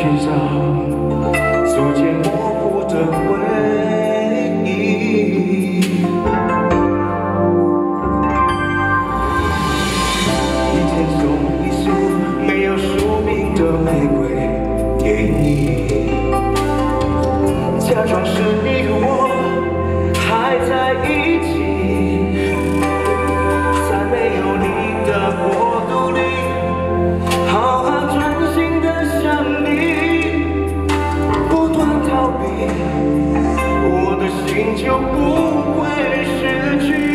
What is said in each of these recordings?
寻找逐渐模糊的回忆。一天送一束没有署名的玫瑰给你，假装是你和我还在一起，在没有你的国度里，好好专心的想你，不断逃避，我的心就不会失去。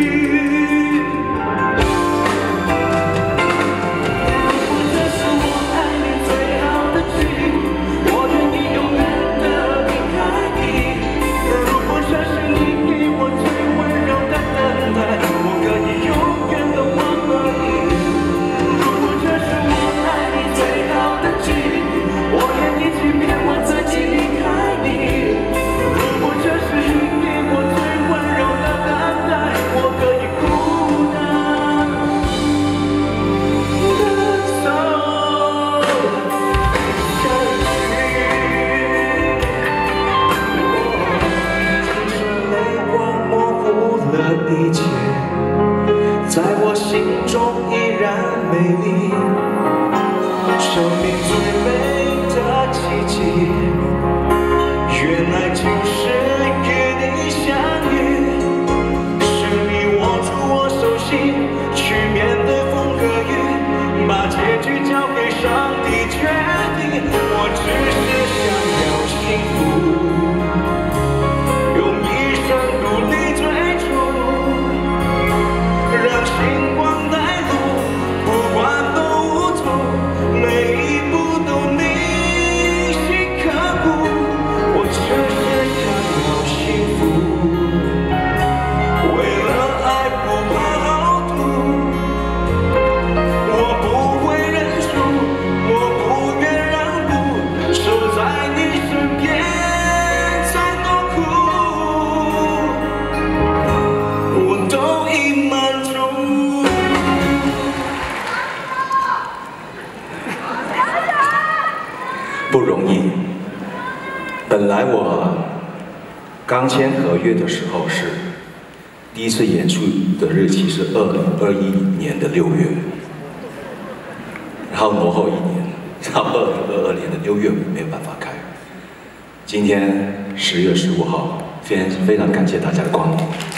一切在我心中依然美丽，生命最美的奇迹，原来就是与你相遇。是你握住我手心，去面对风和雨，把结局交给上帝决定。我只是想要幸福，用一生努力追逐，让星光带路，不管多无助，每一步都铭心刻骨。我只是想要幸福，为了爱不怕好赌，我不会认输，我不愿让步，守在你身边再多苦，我都已满足。不容易。本来我刚签合约的时候是第一次演出的日期是2021年的6月，然后挪后1年，到2022年的6月没有办法开。今天10月15号，非常感谢大家的光临。